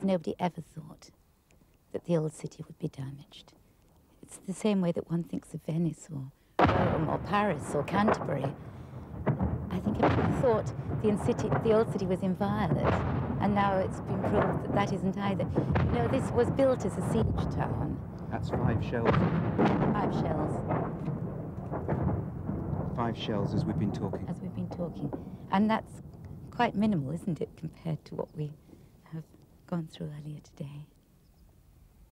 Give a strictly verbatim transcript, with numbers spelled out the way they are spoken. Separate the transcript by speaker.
Speaker 1: Nobody ever thought that the old city would be damaged. It's the same way that one thinks of Venice or Rome or Paris or Canterbury. I think everybody thought the, city, the old city was inviolate, and now it's been proved that that isn't either. You know, this was built as a siege town.
Speaker 2: That's five shells.
Speaker 1: Five shells.
Speaker 2: Five shells as we've been talking.
Speaker 1: As we've been talking. And that's quite minimal, isn't it, compared to what we have gone through earlier today.